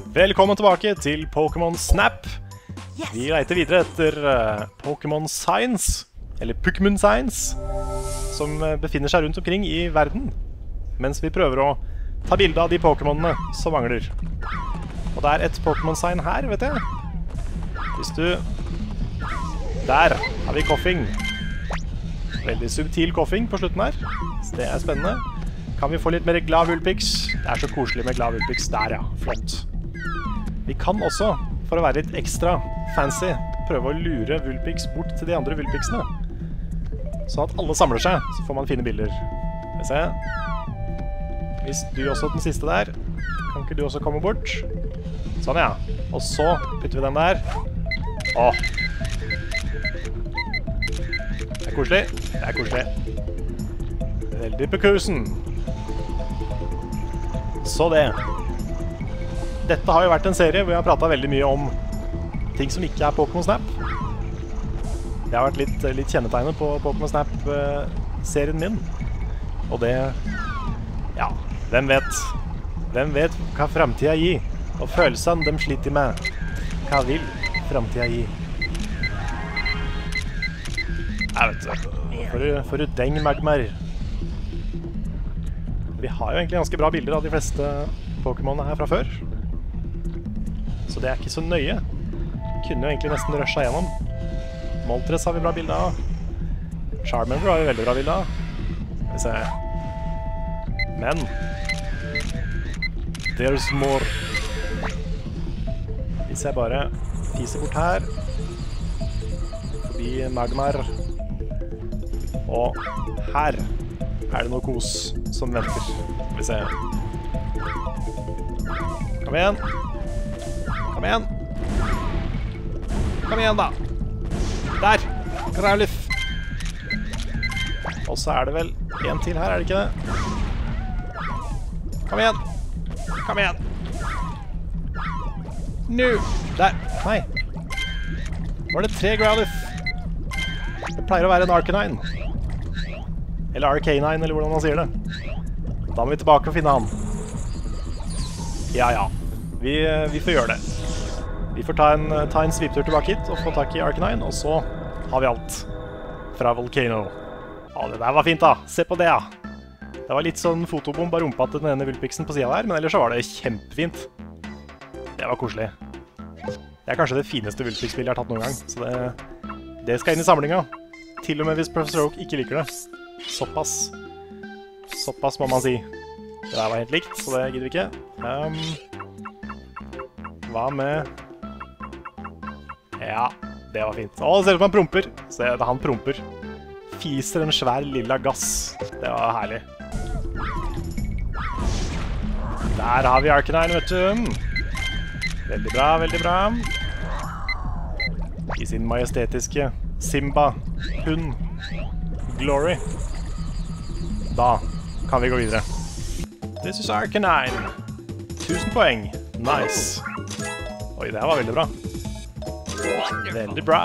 Velkommen tilbake til Pokémon Snap. Vi leter videre etter Pokémon Science, eller Pokémon Science, som befinner seg rundt omkring i verden, mens vi prøver å ta bilde av de Pokémonene som mangler. Og det er et Pokémon Sign her, vet jeg. Hvis du... Der har vi koffing. Veldig subtil koffing på slutten her, så det er spennende. Kan vi få litt mer glad Vulpix? Det er så koselig med glad Vulpix. Der, ja. Flott. Vi kan også, for å være litt ekstra fancy, prøve å lure Vulpix bort til de andre Vulpixene. Sånn at alle samler seg, så får man fine bilder. Skal vi se. Hvis du også den siste der, kan ikke du også komme bort? Sånn, ja. Og så putter vi den der. Åh. Det er koselig. Det er koselig. Veldig bekusen. Så det. Dette har jo vært en serie hvor jeg har pratet veldig mye om ting som ikke er Pokémon Snap. Det har vært litt kjennetegnet på Pokémon Snap-serien min. Og det... Ja, hvem vet? Hvem vet hva fremtiden gir? Og følelsene de sliter med. Hva vil fremtiden gi? Jeg vet ikke. For du deng, Magmar. Vi har jo egentlig ganske bra bilder av de fleste Pokémonene her fra før. Så det er ikke så nøye. Kunne jo egentlig nesten rusha gjennom. Moltres har vi bra bilder av. Charmander har vi veldig bra bilder av. Skal vi se. Men there's more. Hvis jeg bare fiser bort her forbi Magmar. Og her er det noe kos som venter. Skal vi se. Kom igjen. Kom igjen. Kom igjen, da. Der. Growlithe. Og så er det vel en til her, er det ikke det? Kom igjen. Kom igjen. Nå. Der. Nei. Var det 3 Growlithe? Det pleier å være en Arcanine. Eller Arcanine, eller hvordan man sier det. Da må vi tilbake og finne han. Ja, ja. Vi får gjøre det. Vi får ta en sviptur tilbake hit og få tak i Arcanine, og så har vi alt fra Volcano. Ja, det der var fint da. Se på det, ja. Det var litt sånn fotobomb av rumpa til den ene Vulpixen på siden der, men ellers så var det kjempefint. Det var koselig. Det er kanskje det fineste Vulpix-spillet jeg har tatt noen gang, så det skal inn i samlinga. Til og med hvis Professor Oak ikke liker det. Såpass. Såpass må man si. Det der var helt likt, så det gidder vi ikke. Hva med... Ja, det var fint. Å, det ser ut som han promper. Se, han promper. Fiser en svær lilla gass. Det var herlig. Der har vi Arcanine, vet du. Veldig bra, veldig bra. I sin majestetiske Simba-hund Glory. Da kan vi gå videre. This is Arcanine. 1000 poeng. Nice. Oi, det her var veldig bra. Veldig bra.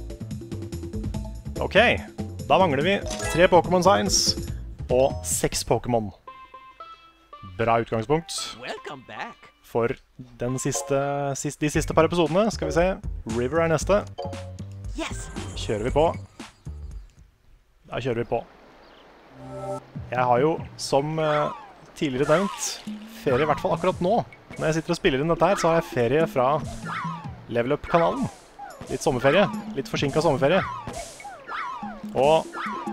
Ok, da mangler vi 3 Pokémon Signs og 6 Pokémon. Bra utgangspunkt for de siste par episodene. Skal vi se. River er neste. Kjører vi på. Da kjører vi på. Jeg har jo, som tidligere nevnt, ferie i hvert fall akkurat nå. Når jeg sitter og spiller inn dette her, så har jeg ferie fra Level Up-kanalen. Litt sommerferie. Litt forsinket sommerferie. Og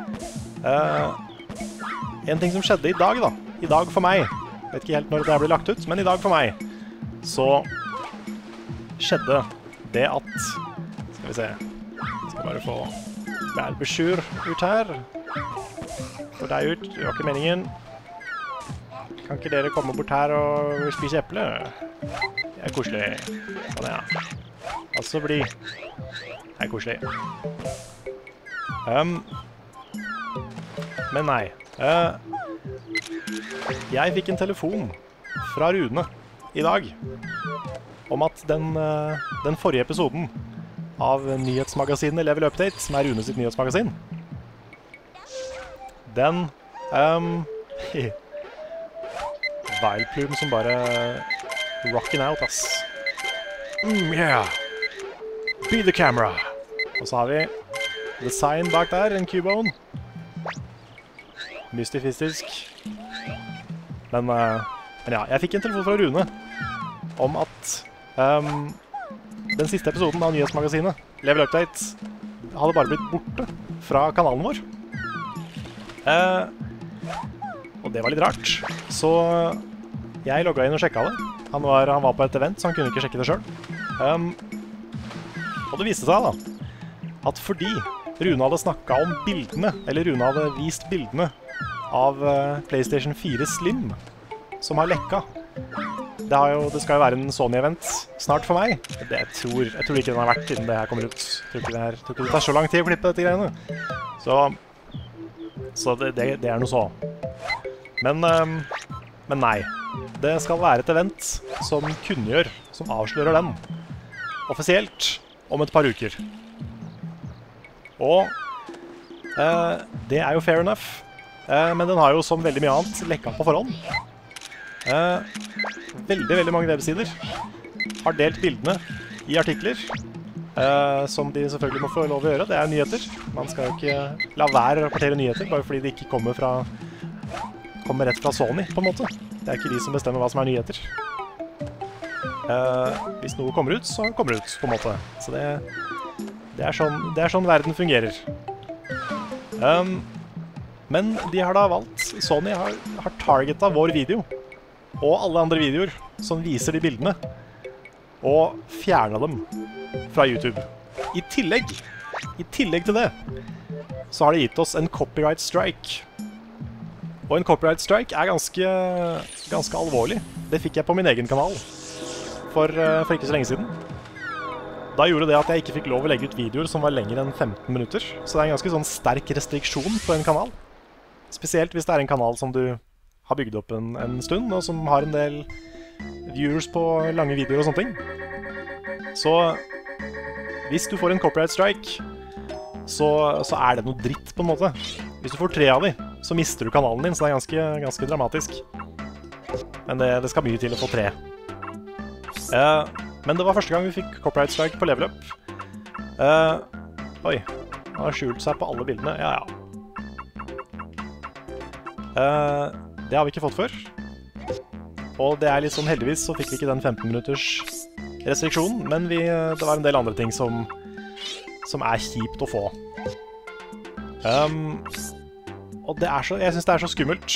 en ting som skjedde i dag da. I dag for meg. Jeg vet ikke helt når det blir lagt ut, men i dag for meg. Så skjedde det at... Skal vi se. Jeg skal bare få Bærbesjur ut her. Få deg ut. Det var ikke meningen. Kan ikke dere komme bort her og spise eple? Det er koselig. Sånn, ja. Altså bli. Det er koselig. Men nei. Jeg fikk en telefon fra Rune i dag om at den forrige episoden av nyhetsmagasinet Level Update, som er Rune sitt nyhetsmagasin, den Vileplume som bare Rockin' out, ass. Yeah. Be the camera. Og så har vi design bak der, en Cubone. Mystifistisk. Men ja, jeg fikk en telefon fra Rune om at den siste episoden av nyhetsmagasinet, Level Update, hadde bare blitt borte fra kanalen vår. Og det var litt rart. Så jeg logget inn og sjekket det. Han var på et event, så han kunne ikke sjekke det selv. Og det viste seg da, at fordi Rune hadde snakket om bildene, eller Rune hadde vist bildene av PlayStation 4 Slim, som har lekket. Det skal jo være en Sony-event snart for meg. Jeg tror ikke den har vært siden det her kommer ut. Jeg tror ikke det tar så lang tid å klippe dette greiene. Så det noe så. Men nei. Det skal være et event som kunngjør, som avslører den, offisielt, om et par uker. Og det jo fair enough. Men den har jo som veldig mye annet lekket på forhånd. Veldig mange websider har delt bildene i artikler, som de selvfølgelig må få lov å gjøre. Det nyheter. Man skal jo ikke la være å rapportere nyheter, bare fordi de ikke kommer rett fra Sony, på en måte. Det ikke de som bestemmer hva som nyheter. Hvis noe kommer ut, så kommer det ut, på en måte. Så det sånn verden fungerer. Men de har da valgt, Sony har targetet vår video, og alle andre videoer som viser de bildene, og fjernet dem fra YouTube. I tillegg til det, så har de gitt oss en copyright strike. Og en copyright strike ganske alvorlig. Det fikk jeg på min egen kanal for ikke så lenge siden. Da gjorde det at jeg ikke fikk lov å legge ut videoer som var lenger enn 15 minutter. Så det en ganske sånn sterk restriksjon på en kanal. Spesielt hvis det en kanal som du har bygd opp en stund, og som har en del viewers på lange videoer og sånne ting. Så hvis du får en copyright strike, så det noe dritt på en måte. Hvis du får 3 av de, så mister du kanalen din, så det ganske dramatisk. Men det skal mye til å få 3. Men det var første gang vi fikk copyright strike på Level Up. Oi, han har skjult seg på alle bildene. Ja. Det har vi ikke fått før. Og det litt sånn, heldigvis så fikk vi ikke den 15 minutters restriksjonen, men det var en del andre ting som kjipt å få. Og jeg synes det så skummelt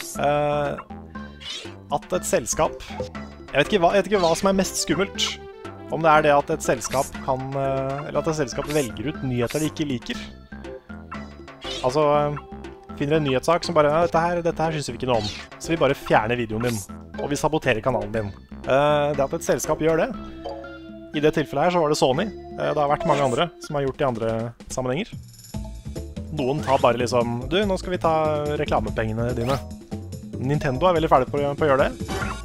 at et selskap, jeg vet ikke hva som mest skummelt, om det det at et selskap eller at et selskap velger ut nyheter de ikke liker. Altså, finner en nyhetssak som bare, dette her synes vi ikke noe om, så vi bare fjerner videoen din, og vi saboterer kanalen din. Det at et selskap gjør det, i det tilfellet her så var det Sony. Det har vært mange andre som har gjort det i andre sammenhenger. Noen tar bare liksom, du, nå skal vi ta reklamepengene dine. Nintendo veldig ferdig på å gjøre det.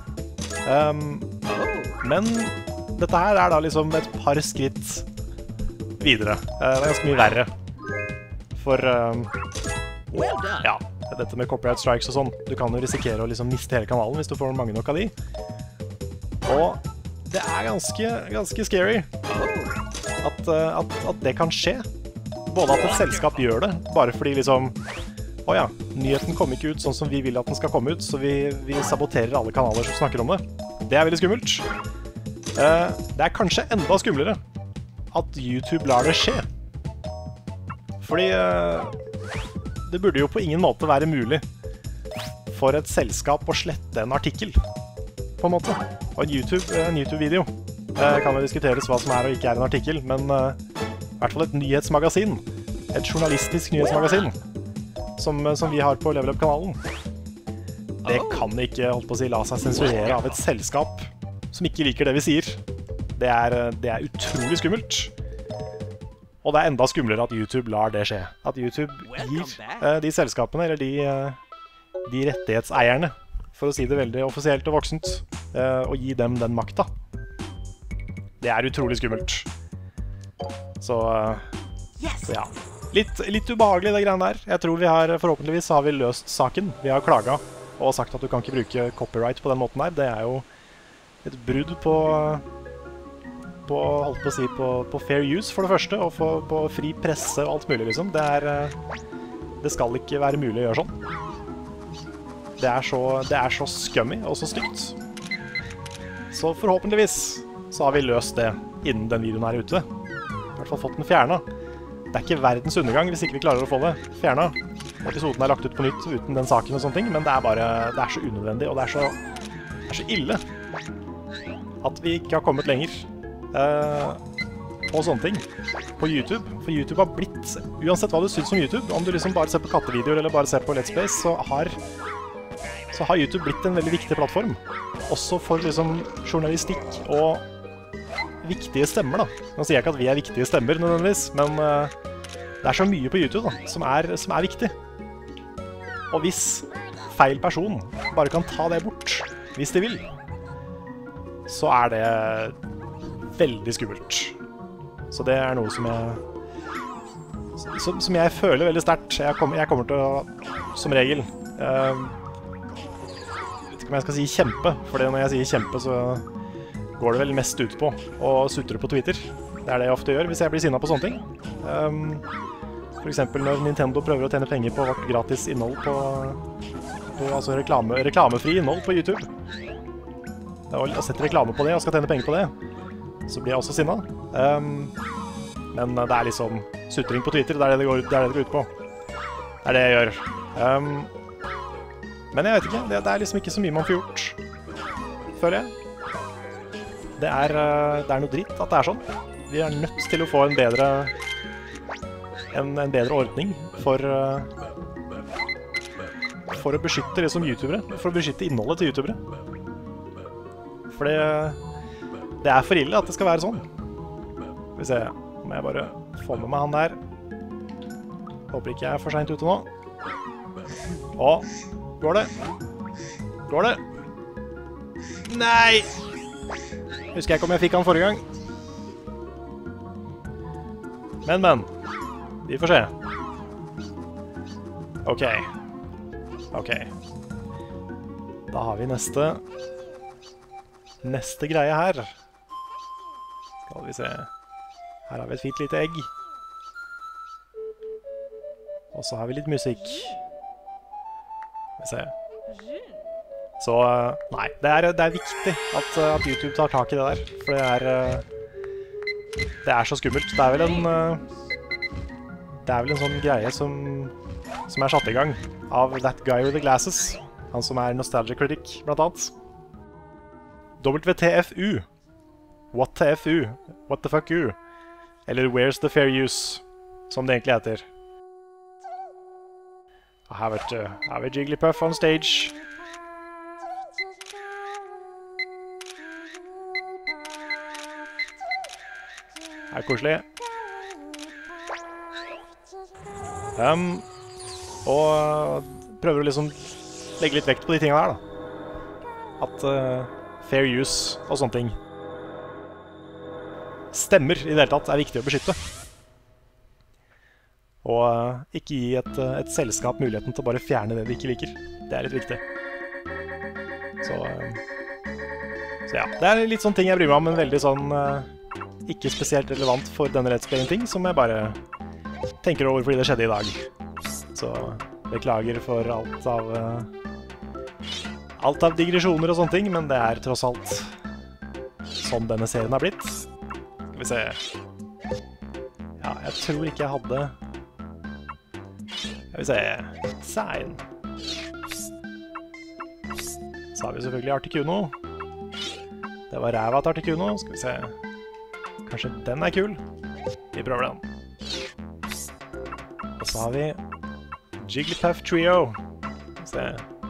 Men dette her da liksom et par skritt videre. Det ganske mye verre. For, ja, dette med copyright strikes og sånn, du kan jo risikere å liksom miste hele kanalen hvis du får mange nok av de. Og det ganske scary at det kan skje. Både at et selskap gjør det, bare fordi liksom, åja, nyheten kommer ikke ut sånn som vi vil at den skal komme ut, så vi saboterer alle kanaler som snakker om det. Det veldig skummelt. Det kanskje enda skumlere at YouTube lar det skje. Fordi det burde jo på ingen måte være mulig for et selskap å slette en artikkel, på en måte. Og en YouTube-video kan jo diskuteres hva som og ikke en artikkel, men i hvert fall et nyhetsmagasin, et journalistisk nyhetsmagasin, som vi har på Level Up-kanalen. Det kan ikke, holdt på å si, la seg sensurere av et selskap som ikke liker det vi sier. Det utrolig skummelt. Og det enda skumlere at YouTube lar det skje. At YouTube gir de selskapene, eller de rettighetseierne, for å si det veldig offisielt og voksent, og gi dem den makta. Det utrolig skummelt. Så ja. Litt ubehagelig det greiene der. Jeg tror forhåpentligvis har vi løst saken. Vi har klaget og sagt at du kan ikke bruke copyright på den måten der. Det jo et brudd holdt på å si, på fair use for det første, og på fri presse og alt mulig, liksom. Det skal ikke være mulig å gjøre sånn. Det er så scummy og så stygt. Så forhåpentligvis så har vi løst det innen den videoen er ute. I hvert fall fått den fjernet. Det er ikke verdens undergang hvis ikke vi klarer å få det fjernet. Episoden er lagt ut på nytt uten den saken og sånne ting, men det er så unødvendig, og det er så ille at vi ikke har kommet lenger på sånne ting på YouTube. For YouTube har blitt, uansett hva du synes om YouTube, om du liksom bare ser på kattevideoer eller bare ser på Let's Plays, så har YouTube blitt en veldig viktig plattform. Også for liksom journalistikk og viktige stemmer, da. Nå sier jeg ikke at vi er viktige stemmer nødvendigvis, men det er så mye på YouTube da, som er viktig. Og hvis feil person bare kan ta det bort, hvis de vil, så er det veldig skummelt. Så det er noe som jeg føler veldig sterkt. Jeg kommer til å, som regel, jeg vet ikke om jeg skal si kjempe, for når jeg sier kjempe så går det vel mest ut på å sutre på Twitter. Det er det jeg ofte gjør hvis jeg blir sinnet på sånne ting. For eksempel når Nintendo prøver å tjene penger på vårt gratis innhold på altså reklamefri innhold på YouTube. Og setter reklame på det og skal tjene penger på det, så blir jeg også sinnet. Men det er liksom sutring på Twitter, det er det det går ut på. Det er det jeg gjør. Men jeg vet ikke, det er liksom ikke så mye man får gjort, føler jeg. Det er noe dritt at det er sånn. Vi er nødt til å få en bedre ordning for å beskytte liksom youtubere, for å beskytte innholdet til youtubere. For det er for ille at det skal være sånn. Skal vi se, må jeg bare få med meg han der. Håper ikke jeg er for sent ute nå. Å, går det? Går det? Nei! Husker jeg ikke om jeg fikk han forrige gang. Men. Vi får se. Ok. Da har vi neste greie her. Skal vi se. Her har vi et fint lite egg. Og så har vi litt musikk. Skal vi se. Så nei, det er viktig at YouTube tar tak i det der. For det er så skummelt. Det er vel en sånn greie som er satt i gang av That Guy with the Glasses. Han som er Nostalgia Critic, blant annet. WTFU. What TFU? What the fuck you? Eller Where's the Fair Use? Som det egentlig heter. Og her har vi Jigglypuff on stage. Det er koselig. Og prøver å liksom legge litt vekt på de tingene her, da. At fair use og sånne ting stemmer i det hele tatt er viktig å beskytte. Og ikke gi et selskap muligheten til å bare fjerne det de ikke liker. Det er litt viktig. Så ja, det er litt sånne ting jeg bryr meg om, men veldig sånn ikke spesielt relevant for denne Let's Play-ting, som jeg bare tenker over fordi det skjedde i dag. Så beklager for alt av digresjoner og sånne ting, men det er tross alt sånn denne serien har blitt. Skal vi se. Ja, jeg tror ikke jeg hadde... Skal vi se. Sign. Så har vi selvfølgelig Articuno. Det var ræva til Articuno. Skal vi se. Kanskje den er kul. Vi prøver den. Og så har vi Jigglypuff Trio. Skal vi se.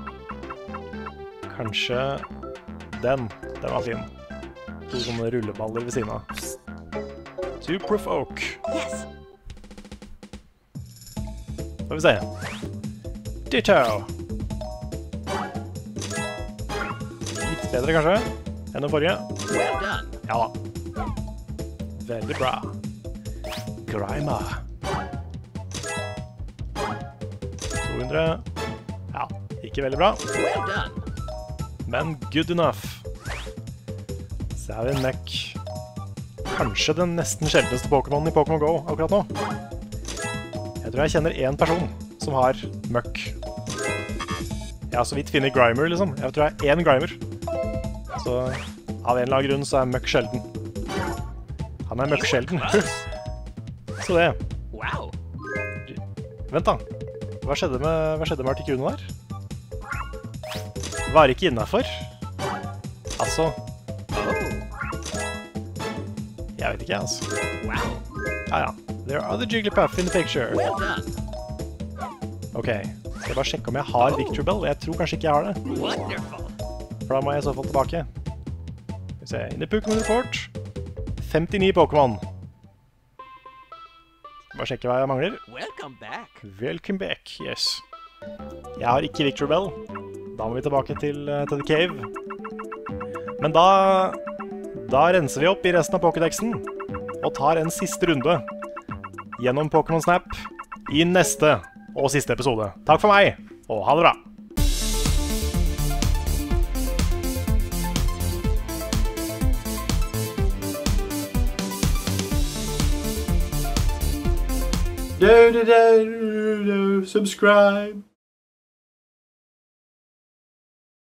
Kanskje den. Den var fin. 2 sånne rulleballer ved siden av. To Provoke. Yes. Skal vi se. Ditto. Litt bedre kanskje enn den forrige. Ja da. Veldig bra. Grima. 200. Ja, ikke veldig bra. Men good enough. Så er vi en møkk. Kanskje den nesten sjeldneste Pokémonen i Pokémon Go akkurat nå. Jeg tror jeg kjenner en person som har møkk. Jeg har så vidt finnet Grimer, liksom. Jeg tror jeg er en Grimer. Så av en eller annen grunn så er møkk sjelden. Han er møkk sjelden. Så det. Vent da. Hva skjedde med Articuno der? Var ikke innenfor. Altså. Jeg vet ikke, altså. Ja, ja. There are the Jigglypuff in the picture. Ok, skal jeg bare sjekke om jeg har Victory Bell? Jeg tror kanskje ikke jeg har det. For da må jeg i så fall tilbake. Skal vi se, in the Pokémon Report. 59 Pokémon. Bare sjekke hva jeg mangler. Welcome back, yes. Jeg har ikke Victory Bell. Da må vi tilbake til The Cave. Men da renser vi opp i resten av Pokédexen og tar en siste runde gjennom Pokémon Snap i neste og siste episode. Takk for meg, og ha det bra! Subscribe!